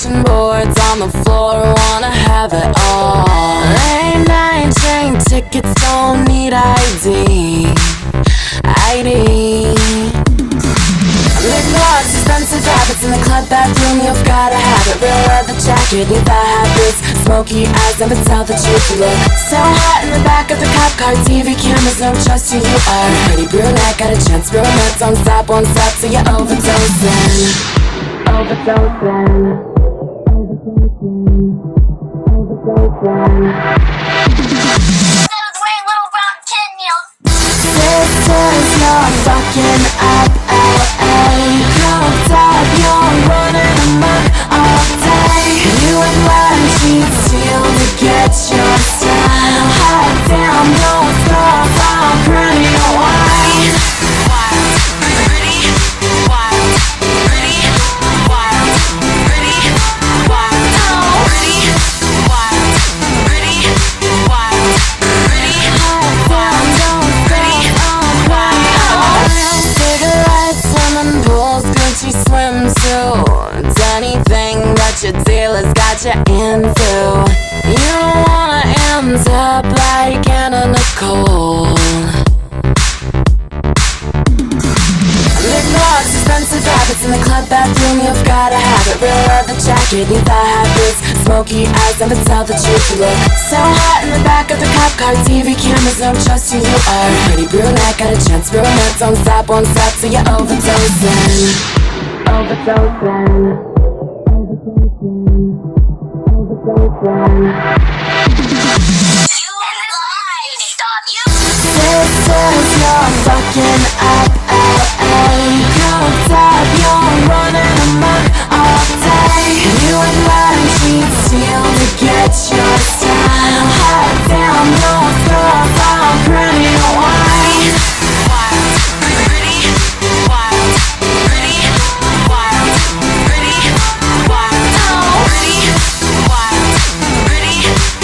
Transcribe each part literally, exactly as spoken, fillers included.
Wishing boards on the floor, wanna have it all. Late night train tickets, don't need I D. I D. Lip gloss, expensive habits in the club bathroom, you've gotta have it. Real leather jacket, need that habits. Smoky eyes, never tell the truth. You look so hot in the back of the cop car. T V cameras don't trust who you are. Pretty brunette, got a chance, brunette. Don't stop, won't stop till you're overdosing. Overdosing. Overdosing. Overdosing. Sisters, you're fucking up L A. Coked up, you're running amok all day. You and red sheets steal to get your style. Hot damn, those girls are pretty wild. Wild, pretty, wild, pretty, wild, pretty, wild, pretty, wild, pretty, wild, pretty, hot damn, those cigarettes, swimming pools, Gucci swimsuits. Anything that your dealer's got you into. You don't wanna end up like Anna Nicole. Lip gloss, expensive habits in the club bathroom, you've gotta have it. Real leather jacket, need that habits. Smoky eyes, never tell the truth. You look so hot in the back of the cop car. T V cameras don't trust who you are. Pretty brunette, got a chance, brunette. Don't stop, won't stop till you're overdosing. Overdosing. Overdosing. Overdosing. Sisters, you're fucking up L A. Coked up, you're running amok all day. You and red sheets steal to get your style. Hot damn, those girls are pretty wild. Wild, pretty, wild, pretty, wild, pretty, wild, pretty, wild, pretty,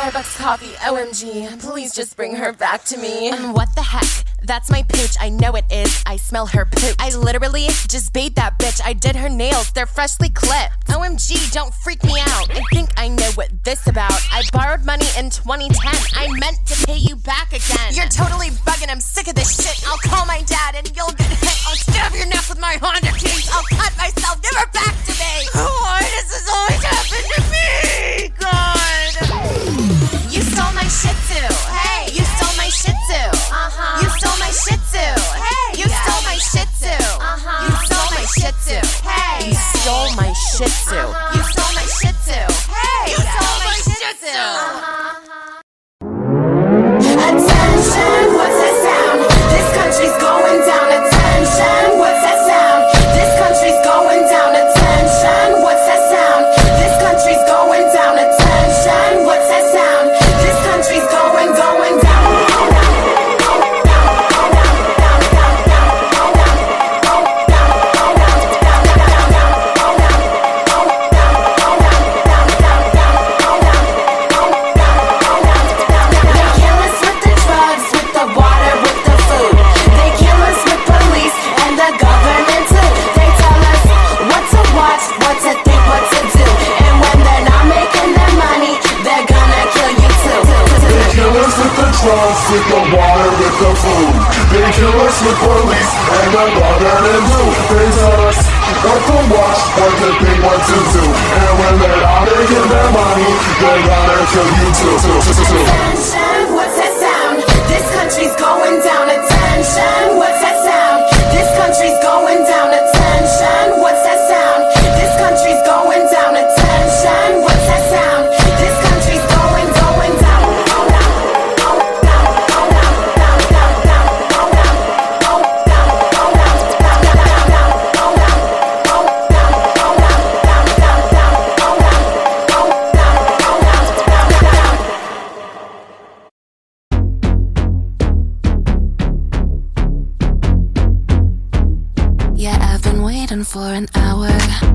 Starbucks coffee, O M G. Please just bring her back to me. Um, what the heck? That's my pooch, I know it is. I smell her poop. I literally just bathed that bitch. I did her nails, they're freshly clipped. O M G, don't freak me out. I think I know what this about. I borrowed money in twenty ten. I meant to pay you back again. You're totally bugging, I'm sick of this shit. I'll call my dad and you'll get hit. I'll stab your neck with my Honda keys. I'll cut myself, give her back to me. Why does this always happen to me? God. You stole my Shih Tzu. Hey. You stole my Shih Tzu. Uh-huh. You stole my Shih Tzu. Hey. You stole my Shih Tzu. Uh-huh. You stole my Shih Tzu. Hey. You stole my Shih Tzu. Uh-huh. You stole my Shih Tzu. Hey. You stole my Shih Tzu. Uh-huh. Attention, what's that sound? This country's going down. Attention, what's that sound? This country's going down. Attention, what's that sound? This country's going down. Attention, what's that sound? This country's going, going down. With the water, with the food, they kill us with police and the government too. They tell us what to watch, what to think, what to do, and when they're not making their money, they're gonna kill you too. Attention, what's that sound? This country's going down. Attention, what's that sound? This country's going down. Attention, what's that sound? This country's going down. Attention, what's that sound? This country's going, going down. For an hour,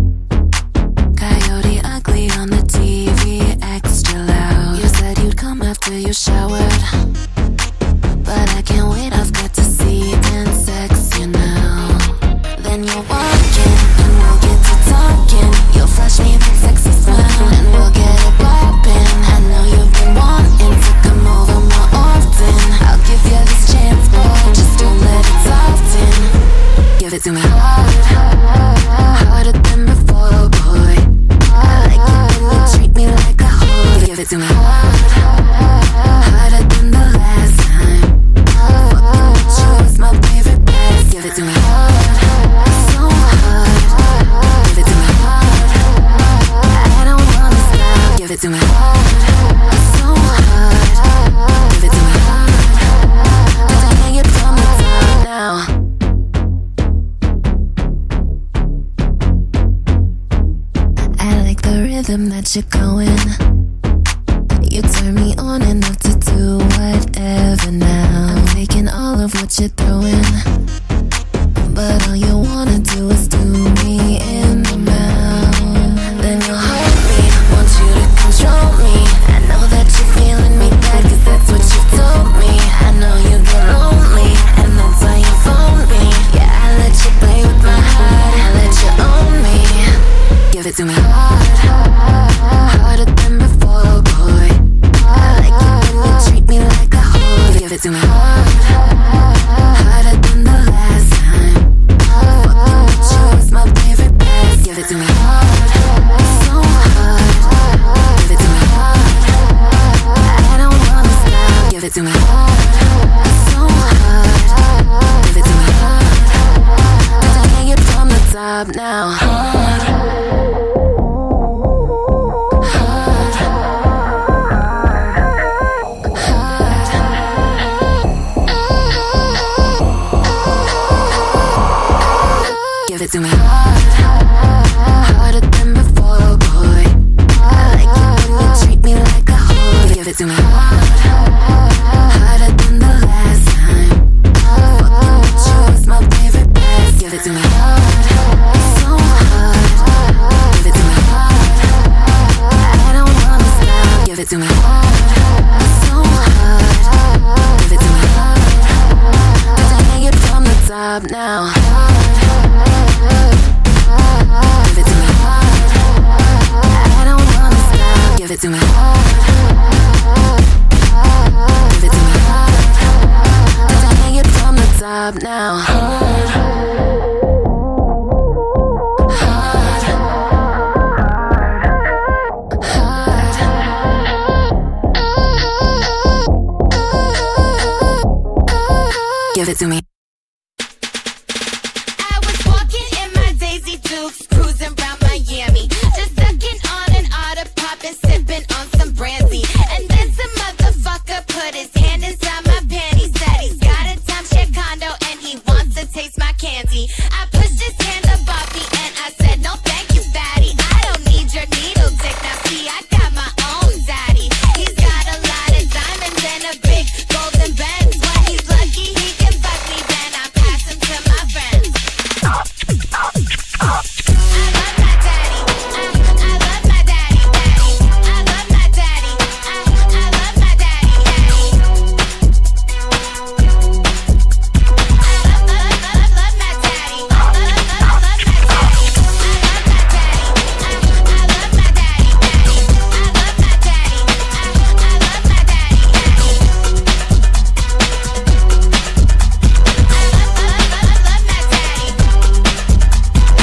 Coyote Ugly on the T V, extra loud. You said you'd come after you showered, but I can't wait, I've got to see and sex you now. Then you'll walk in and we'll get to talking. You'll flash me that sexy smile and we'll get it poppin'. I know you've been wanting to come over more often. I'll give you this chance, boy, just don't let it soften. Give it to me hard, harder than before, boy. I like it when you treat me like a whore. Give it to me hard, harder than the last time. Fucking with you is my favorite past. Give it to me hard, so hard. Give it to me hard, I don't wanna stop. Give it to me hard, so hard. Give it to me hard, but I hang it from the top now. Rhythm that you're going, you turn me on enough to do whatever now. I'm taking all of what you're throwing, but all you wanna do is do me in the mouth. Then you'll hold me, want you to control me. I know that you're feeling me bad, cause that's what you told me. I know you get lonely, and that's why you phone me. Yeah, I let you play with my heart, I let you own me. Give it to me hard, harder than before, boy. I like it when you treat me like a whore. Give it to me hard, harder than the last time. Fucking with you is my favorite past. Give it to me hard, so hard. Give it to me hard, I don't wanna stop. Give it to me hard, so hard. Give it to me hard, but I hang it from the top now. Hard. Give it to me hard, harder than before, boy. I like it when you treat me like a whore. Give it to me hard, harder than the last time. Fucking with you is my favorite past. Give it to me hard, so hard. Give it to me hard, I don't wanna stop. Give Give it to me hard, so hard. Give it to me hard. Take it from the top now. Give it to me hard. I don't wanna stop. Give it to me hard. Give it to me hard. Take it from the top now. Hard. Give it to me. I was walking in my Daisy Dukes, cruising around Miami, just sucking on an otter pop and sipping on some brandy. And then some motherfucker put his hand inside my panties. Said he's got a timeshare condo and he wants to taste my candy. I pushed his hand above me and I said, no thank you, fatty. I don't need your needle dick. Now see, I got my own daddy. He's got a lot of diamonds and a big golden Benz. When he's lucky, he can fuck me, then I pass him to my friends. I love my daddy. I, I love my daddy, daddy. I love my daddy. I, I love my daddy, daddy. I love, love, love, love my daddy. Love, love, love, love my daddy. I love my daddy. I, I love my daddy, daddy. I love my daddy. I, I love my daddy, daddy. I love, love, love, love my daddy.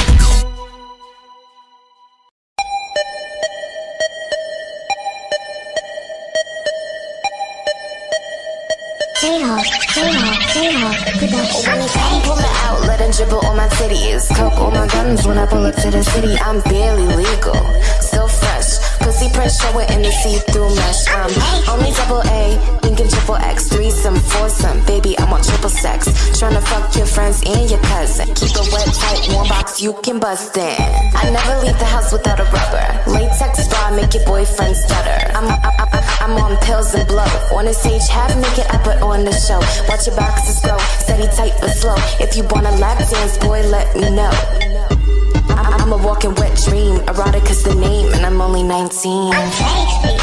J-Hawk, J-Hawk, J-Hawk Production. When the gang pull me out, let him dribble on my titties. Coke on my guns when I pull up to the city. I'm barely legal, still fresh. Pussy press, show it in the see-through mesh. I'm only double A, thinking triple X, threesome, foursome. Baby, I want triple sex. Tryna fuck your friends and your cousin. Keep a wet, tight, warm box you can bust in. I never leave the house without a rubber. Latex bra, make your boyfriend stutter. I'm, I, I, I'm on pills and blow. On the stage, half naked, I put on the show. Watch your boxes grow, steady, tight, but slow. If you want a lap dance, boy, let me know. I, I'm a walking wet dream. Erotica's the name, and I'm only nineteen. I'm tasty.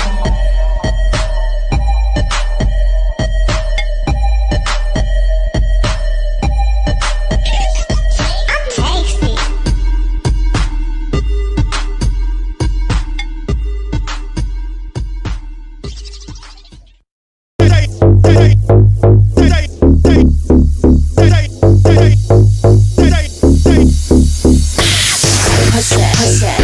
I'm tasty. Push it, push it.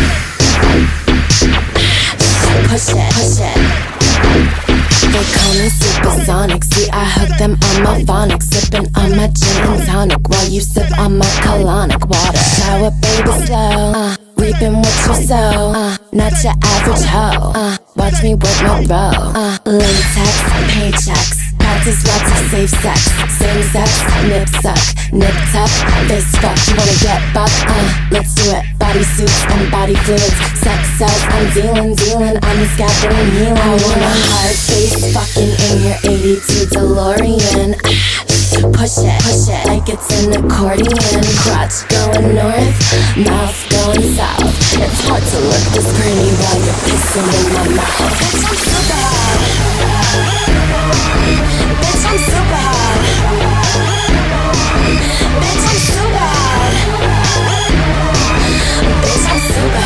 Push it, push it. They call me supersonic. See, I hook them on my phonics. Sipping on my gin and tonic while you sip on my colonic water. Shower, baby, slow. Uh, reaping what you sow. Uh, not your average hoe. Uh, watch me work my bro. Uh, latex, paychecks. Practice lots of safe sex. Same sex, nip suck, nip tuck, fist fuck. You wanna get buck? Uh, let's do it. Body suits and body fluids. Sex cells, I'm dealing, dealing. I'm the scaffolding healing. I want a hard face fucking in your eighty-two DeLorean. Push it, push it like it's an accordion. Crotch going north, mouth going south. It's hard to look this pretty while you're pissing in my mouth. Bitch, I'm super hot. Bitch, I'm super hot. Bitch, I'm super hot. Bitch, I'm super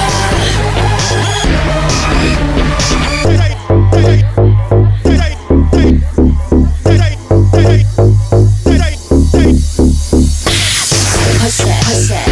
Push it, push it.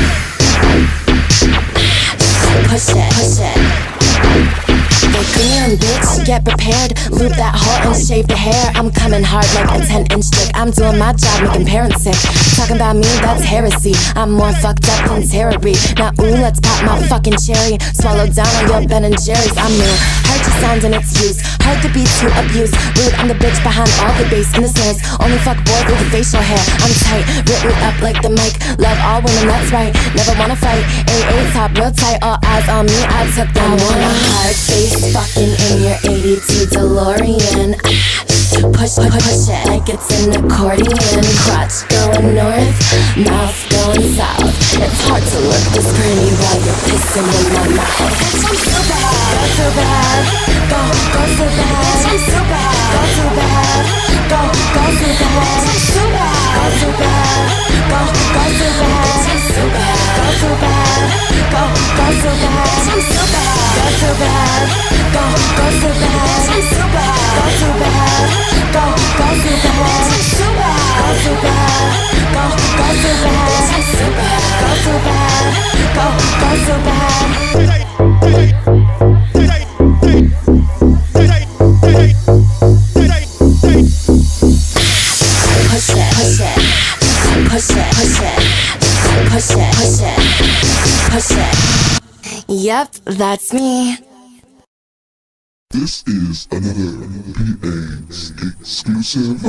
Push it, push it. Damn, bitch, get prepared. Loop that hole and shave the hair. I'm coming hard like a ten inch dick. I'm doing my job, making parents sick. Talking about me, that's heresy. I'm more fucked up than Tara Reid. Now ooh, let's pop my fucking cherry. Swallow down on your Ben and Jerry's. I'm new, heard your sound and its use. Hard to be too abused. Rude, I'm the bitch behind all the bass in the snares. Only fuck boys with the facial hair. I'm tight, written up like the mic. Love all women, that's right. Never wanna fight. A A top, real tight. All eyes on me, I took them. I want a hard face fucking in your eighty-two DeLorean. Push, push, push it like it's an accordion. Crotch going north, mouth going south. It's hard to look this pretty while you're pissing in my mouth. Bitch, I'm so bad, go so bad, go, go so bad. Bitch, I'm so bad, go so bad, go, go so bad. Bitch, I'm so bad, go so bad, go, go so bad. Bitch, I'm so bad, go so bad, go, go so bad. Bitch, I'm so bad, go so bad, go, go so bad. Bitch, I'm so bad, go so bad, go, go so bad. Bitch, I'm so bad, go so bad, go, go so bad. Bitch, I'm so bad, go so bad, go, go so bad. Push it, push it, push it, push it, push it, push it, push it. Yep, that's me. This is another P A exclusive.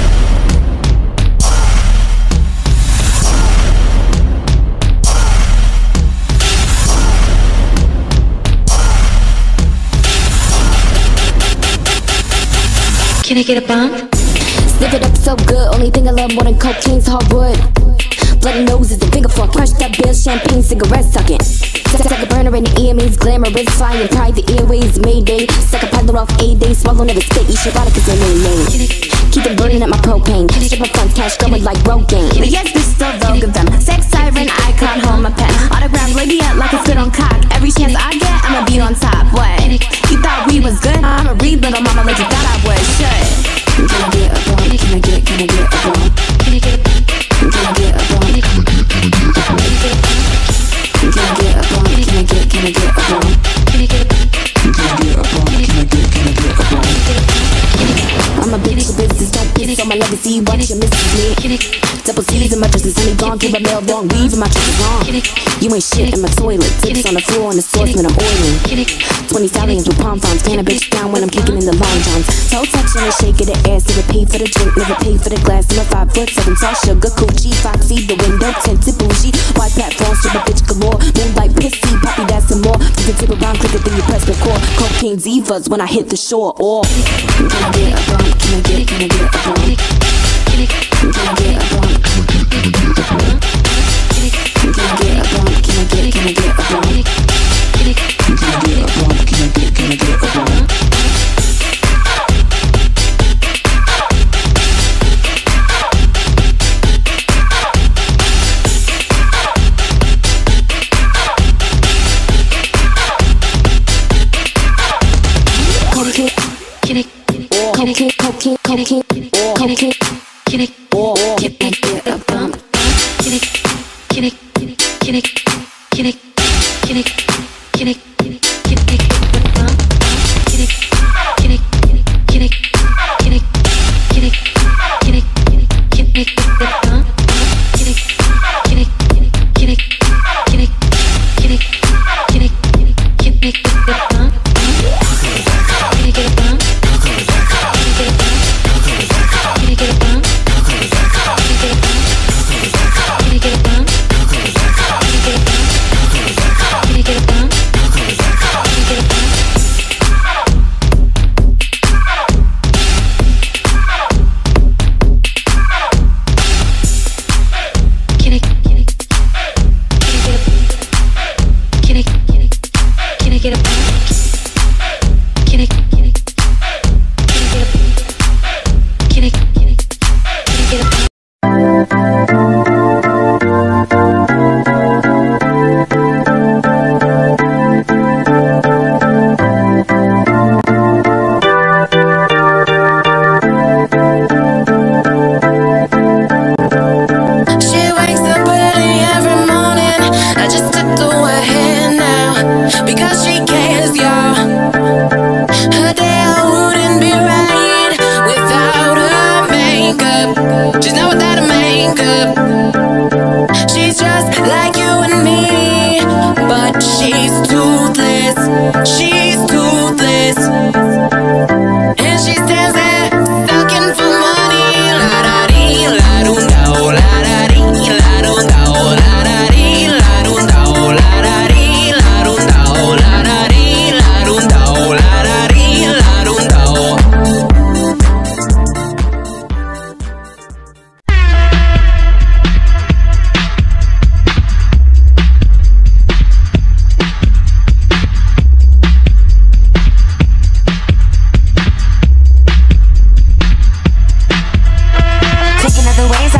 Can I get a bump? Sniff it up so good, only thing I love more than cocaine's hardwood. Bloody noses and finger fuck, crushed up bill, champagne, cigarette sucking. Suck a burner in the ear means glamorous, flying pride the airways, mayday. Suck a paddle off a day, swallow never spit, eat erotic cause they name. Keep them burning up my propane, strip my funds, cash going like Rogaine. Yes, bitch, still vogue of them, sex siren, icon, hold my pen. Autograph radiant like a spit on cock, every chance I get, I'ma be on top. What? You thought we was good? I'ma read little mama like you thought I was. Shut. Can I get a bump? Can I get, can I get a bump? Can I get a bump? Can I get a bump? Can I get, can I get a bump? Can I get, can I get a bump? Can I get a bump? Can I get a bump? Can I get, can I get a bump? I'm a bitch, the business don't piss on my legacy. Watch your missus me. Double C's in my dress is only gone. Give a mail wrong, weave in my dress is wrong. You ain't shit in my toilet. Tips on the floor and the sauce when I'm oiling. Twenty stallions with pom poms. Can a bitch down when I'm kicking in the long johns. Toe touching and shaking the ass. Never pay for the drink, never pay for the glass. I'm a five foot seven tall sugar coochie. Foxy, the window tinted bougie. White platform, strip a bitch galore. Moonlight pissy, poppy that's some more. You can tip around quicker than you press record. Cocaine divas when I hit the shore. Or can I get a bump? Can I get, can I get a bump? Can I get a bump? Can I get a bump? Can I get a bump? Can I get, can I get a bump? Can I get a bump? Can I get, can I get a bump? Cocaine, cocaine, cocaine, cocaine, cocaine, can I, or can I get a bump? Can I, can I, can I, can I, can I, can I, can I get a bump? Can I, can I, can I, can I, can I, can I, can I get a bump? Can I, can I, can I, can I, can I, can I, can I get a bump? Can I get a bump? Can I get a bump?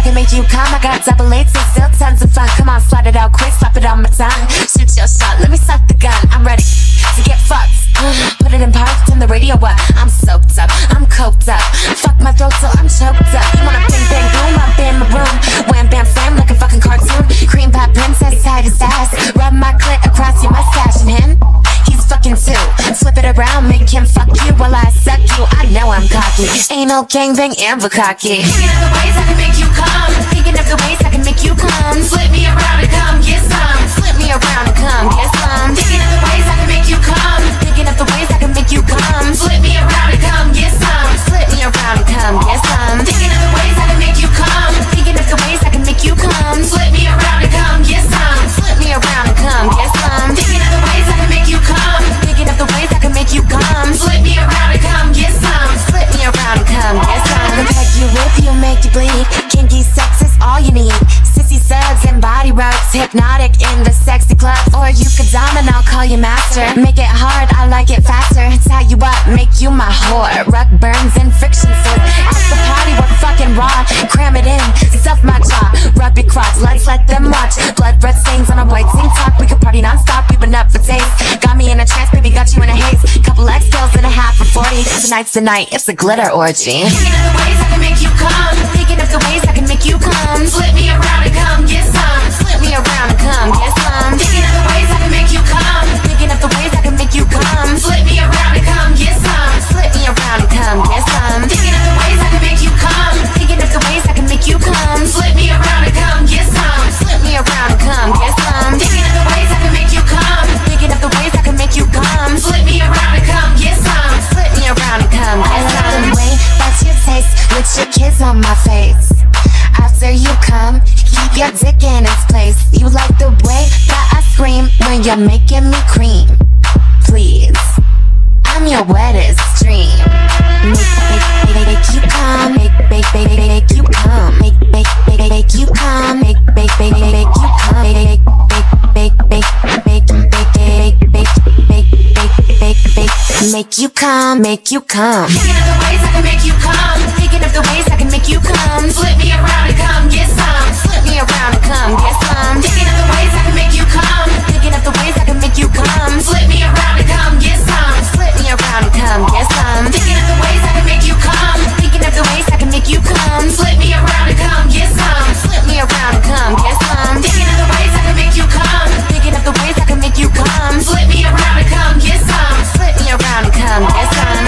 can make you come. I got double eights and still tons of fun. Come on, slide it out quick, slap it on my tongue. Shoot your shot, let me suck the gun. I'm ready to get fucked. Put it in park, turn the radio up. I'm soaked up, I'm coked up. Fuck my throat till I'm choked up. You wanna bang bang boom, I'm in my room. Wham bam sam like a fucking cartoon. Cream pie princess tight as ass. Rub my clit across your mustache. And him, he's fucking too. Flip it around, make him fuck you while I suck you. I know I'm cocky. Ain't no gangbang and cocky. Thinking of the ways I can make you come. Thinking of the ways I can make you come. Flip me around and come get some. Flip me around and come get some. Thinking of the ways I can make you come. Thinking of the ways I can make you come. Flip me around and come get some. Flip me around and come get some. Thinking of the ways I can make you come. Thinking of the ways I can make you come. Flip me around and come get some. Flip me around and come get some. Thinking of the ways I can make you come. Thinking of the ways I can make you come. Flip me around and come get some. Flip me around and come get some. I can peg you, whip you, make you bleed. Kinky sex is all you need. Sissy suds and body rubs, hypnotic in the sexy club. Or you could dom and I'll call you master. Make it hard, I like it faster. Tie you up, make you my whore. Rug burns and friction sores. At the party we're fucking raw. Cram it in, stuff my jaw. Rub your crotch, let's let them watch. Blood red stains on a white tank top. We could party non-stop, we've been up for days. Got me in a trance, baby, got you in a haze. Couple X pills and a half for forty. Tonight's the night, it's a glitter orgy. Thinking of the ways I can make you come. Thinking of the ways I can make you come. Flip me around and come get some. Flip me around and come get some. Thinking of the ways I can make you come. Thinking of the ways I can make you come. Flip me around and come get some. Flip me around and come get some. Thinking of the ways I can make you come. Thinking of the ways I can make you come. Flip me around and come get some. Flip me around and come get some. Thinking of the ways I can make you come. Thinking of the ways I can make you come. Flip me around and come get some. Flip me around and come I get like some. the way that you taste with your kiss on my face. After you come, keep your dick in its place. You like the way that I scream when you're making me cream. Please, I'm your wettest dream. Make, make, make, make you come. Make, make, make, make you come. Make, make, make, make you come. Make, make, make, make you come. Make, make, make, make, make, make, make, make, make, make, make, make, make you come. Make you come. Thinking of the ways I can make you come. Thinking of the ways I can make you come. Flip me around and come get some. Flip me around and come get some. Thinking of the ways I can make you come. Thinking of the ways I can make you come. Flip me around and come get some. Flip me around and come get some. Thinking of the ways I can make you come. Thinking of the ways I can make you come. Flip me around and come get some. Flip me around and come get some. Thinking of the ways I can make you come. Thinking of the ways I can make you come. Flip me around and come get some. Flip me around and come get some.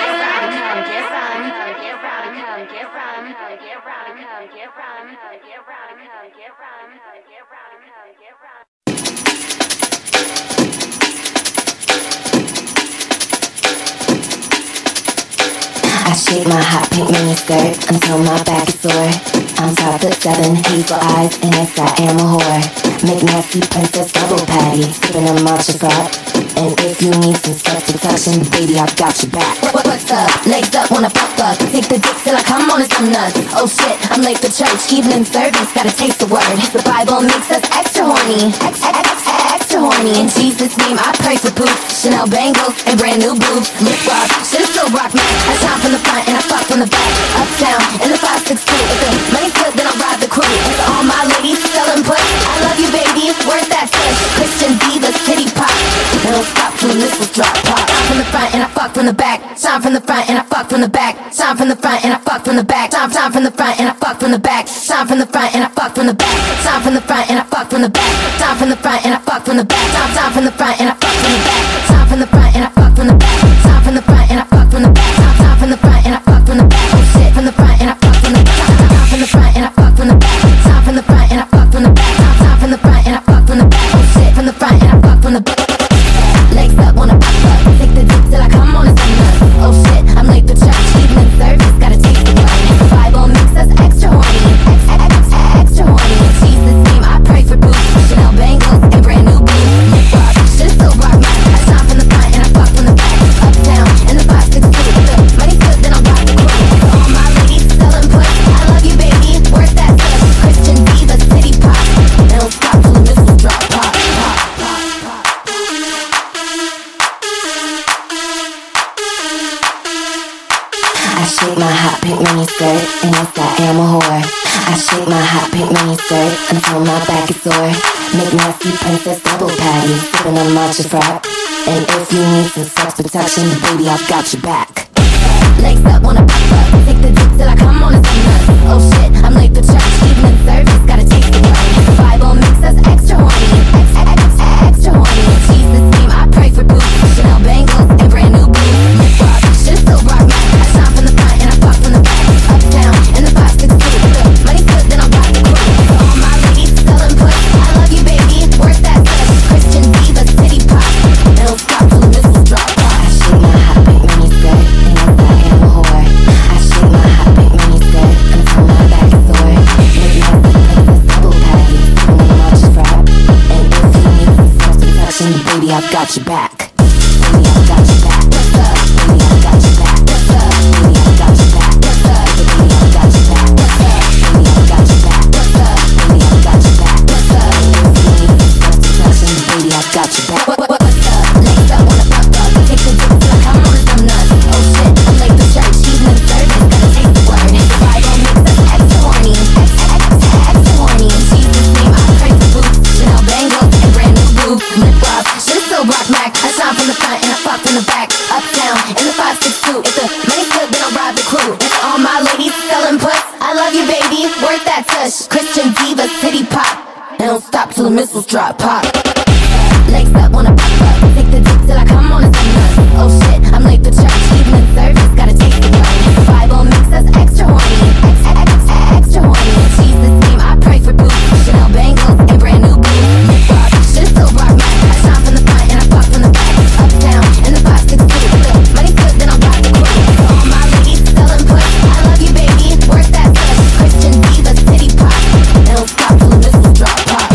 I shake my hot pink mini skirt until my back is sore. I'm five foot seven, hazel eyes, and yes, I am a whore. Make nasty princess double patty, sipping a matcha frap. And if you need some stuff to touch, and baby, I've got your back. What, what, what's up? Legs up, wanna pop up. Take the dick till I come on some nuts. Oh shit, I'm late for church. Evening service, gotta taste the word. The Bible makes us extra horny. Ex, ex, ex, extra horny. In Jesus' name, I pray for boots, Chanel bangles, and brand new boobs. Lip gloss, shit still rock me. I shop from the front and I fuck from the back. Uptown in the five six two. If the money's good, then I'll ride the crew. And to all my ladies selling puss, I love you, baby. Worth that push. Christian diva, city pop. And don't stop till the missiles drop. Pop. Shine from the front and I fuck from the back. Shine from the front and I fuck from the back. Shine from the front and I fuck from the back. Shine, shine from the front and I fuck from the back. Shine from the front and I fuck from the back. Shine from the front and I fuck from the back. Shine from the front and I fuck from the back. Shine, shine from the front and I fuck from the back. Shine from the front and I fuck from the back. Shine from the front and I fuck from the back. Shine, shine from the front and I fuck from the back. Oh shit, from the front and I fuck from the back. Shine from the front and I fuck from the back. Shine from the front and I fuck from the back. Shine, shine from the front and I fuck from the back. Oh shit, from the front and I fuck from the back. Legs up, wanna pop up. Take the dick till I come on and some nuts. Oh shit, I'm late for church. Evening service, gotta taste the word. The Bible makes us extra horny. Ex, ex, ex, extra horny. In Jesus' name, I pray for boots, Chanel bangles, and brand new boobs. Lip gloss, shit still rock me. I shine from the front and I fuck from the back. Uptown in the five six two. If the money's good, then I'll rock the crew. For all my ladies selling puss, I love you, baby. Worth that push. Christian diva, city pop. And don't stop till the missiles drop. Pop, pop, pop, pop. I shake my hot pink mini skirt, and yes, I am a whore. I shake my hot pink mini skirt until my back is sore. Make nasty princess double patty, sipping on matcha frap. And if you need some sex protection, baby, I've got your back. Legs up, wanna pop up, take the dick till I come on and some nuts. Oh shit, I'm late for church, evening service, gotta taste the word. The Bible makes us extra horny, ex ex ex extra horny. In Jesus' name, I pray for boots, Chanel bangles, and brand new boots. Lip gloss, shit still rock me. I shine from the front and I fuck from the back. Uptown in the five six two, money's good, then I'll rock the crew. To all my ladies selling puss, I love you, baby, worth that touch. Christian diva, city pop, it'll stop till the missiles drop. I shake my hot pink mini skirt, and yes, I am a whore. I shake my hot pink mini skirt until my back is sore. Make nasty princess double patty, sipping on matcha frap. And if you need some sex protection, baby, I've got your back. Baby, I've got your back. What's up? Baby, I've got your back. What's up? Baby, I've got your back. What's up? Baby, I've got your back. What's up? Baby, I've got your back. What's up? Baby, I've got your back. What's up? If you need some sex protection, baby, I've got your back. What, what, what, what's up? Legs up, wanna pop up, take the dick till I come on with some nuts. Oh shit, I'm late for church, evening service, gotta taste the word. The Bible makes us extra horny, ex ex ex extra horny. In Jesus' name, I pray for boots, Chanel bangles, and brand new boobs. Lip gloss, shit still rock Mac. I shine from the front and I fuck from the back. Uptown in the five six two, if the money's good, then I'll ride the crew. And to all my ladies selling puss, I love you, baby, worth that touch. Christian diva, city pop, and don't stop till the missiles drop. Pop. Legs up, wanna pop up, take the dick till I come on and some nuts. Oh shit, I'm late for church, evening service, gotta taste the word. The Bible makes us extra horny, ex ex ex extra horny. In Jesus' name, I pray for boots, Chanel bangles, and brand new boots. Lip gloss, shit still rock Mac. I shine from the front and I fuck from the back. Uptown in the five six two, if the money's good, then I'll rock the crew. To all my ladies selling puss, I love you, baby, worth that touch. Christian diva, city pop, and don't stop till the missiles drop. Pop.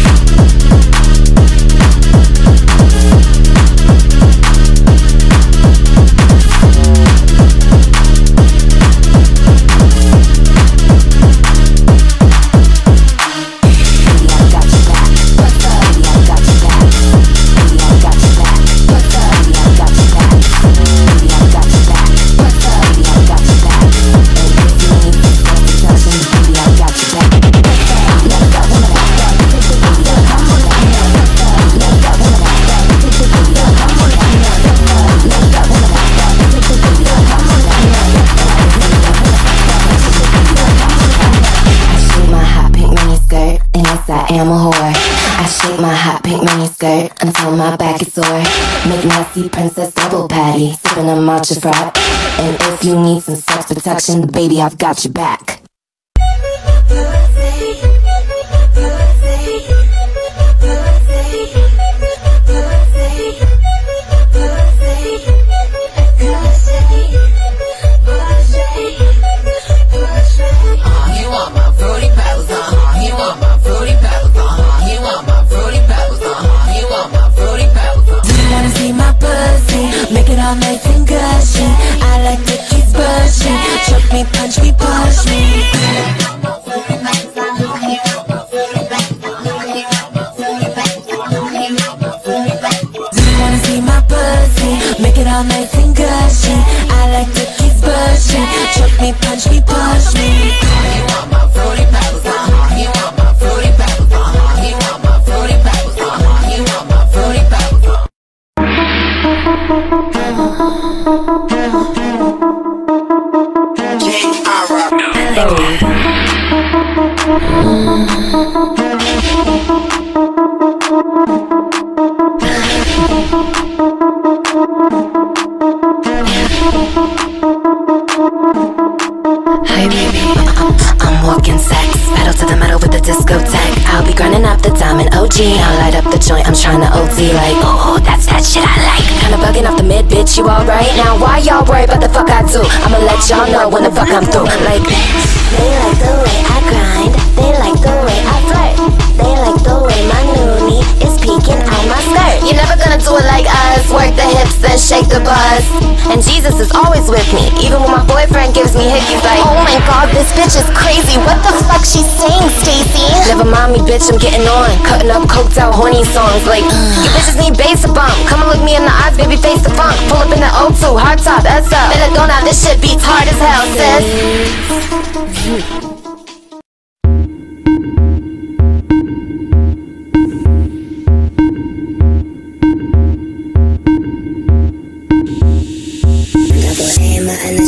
I am a whore. I shake my hot pink mini skirt until my back is sore. Make nasty princess double patty, sipping on matcha frap. And if you need some sex protection, baby, I've got your back. Nice and gushy, I like to kiss bushy. Choke me, punch me, push me. Do you wanna see my pussy? Make it all nice and gushy. I like to kiss bushy. Choke me, punch me, push me. You want my fruity pebbles, uh-huh. You want my fruity pebbles, uh-huh. You want my fruity pebbles, uh-huh. You want my fruity pebbles, uh-huh. Hi baby, I'm walking sex, pedal to the metal with the discotheque. I'll be grinding up the diamond O G. I'll light up the joint, I'm trying to O T like, oh, that's that shit I like. Kinda bugging off the mid, bitch, you alright? Now why y'all worry about the fuck I do? I'ma let y'all know when the fuck I'm through. Like, they like the way I grind, they like the way I flirt, they like the way my noonie is peeking out my skirt. You're never gonna do it like us, work the hips then shake the bus. And Jesus is always with me, even when my boyfriend gives me hickeys like, oh my god, this bitch is crazy, what the fuck she's saying, Stacy? Never mind me, bitch, I'm getting on, cutting up coked out horny songs like, you bitches need bass to bump, come and look me in the eyes, baby, face the funk. Pull up in the O two, hard top, S up, Belladonna, this shit beats hard as hell, sis.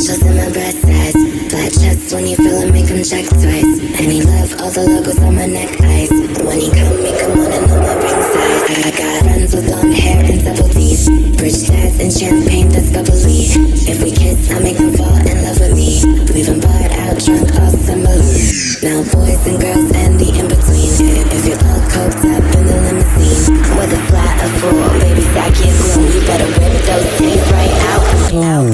Initials in my breast size. Flat chest when you feel it, make him check twice. And he love all the logos on my neck eyes. When he come, make him wanna know my ring size. I got friends with long hair and double D's. Bridge ties and champagne that's bubbly. If we kiss, I make them fall in love with me. Leave them barred out, drunk all summer. Now boys and girls and the in-between. If you're all coked up in the limousine, whether flat or full, baby sack your glue. You better rip those titties right out. Boom.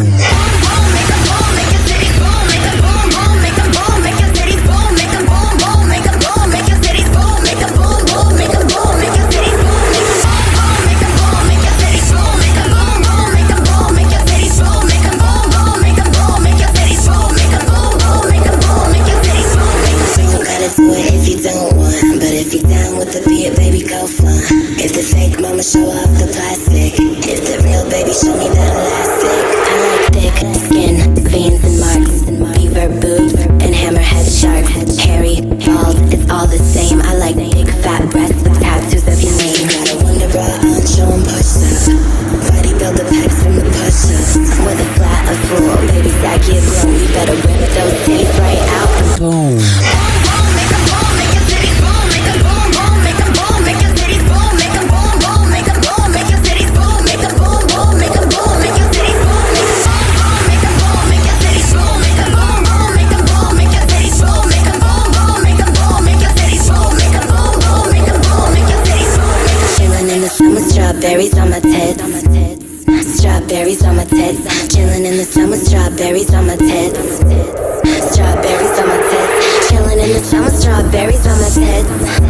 If you don't want, but if you're down with the beat, baby, go fun. If the fake mama show off the plastic, if the real baby show me that elastic. I like thick skin, veins and marks, beaver boobs and hammerhead sharks. Hairy, bald, it's all the same. I like big fat breasts with tattoos of your name. Got a Wonder Bra on, show 'em push up. Bodybuilder pecs from the push-ups. Whether flat or full, baby, sack your glue. You better rip those titties right out. Boom. Strawberries on my tits. Strawberries on my tits. Chillin' in the sun with strawberries on my tits. Strawberries on my tits. Chillin' in the sun with strawberries on my tits.